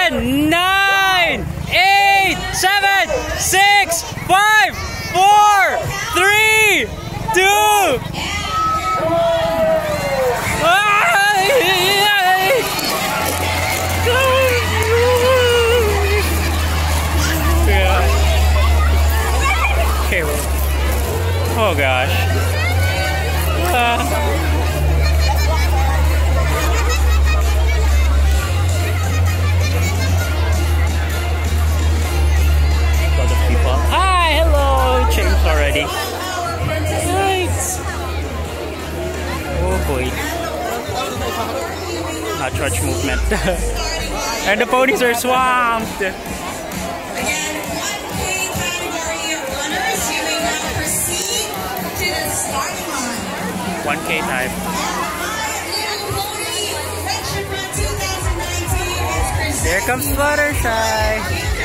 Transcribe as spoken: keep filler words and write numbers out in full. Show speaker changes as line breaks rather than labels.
ten, nine, eight, seven, six, five, four, three, two. Okay. Oh gosh. Uh. Hi, hello, changed already. Nice. Oh boy. Not much movement. And the ponies are swamped. one K time. There comes Fluttershy.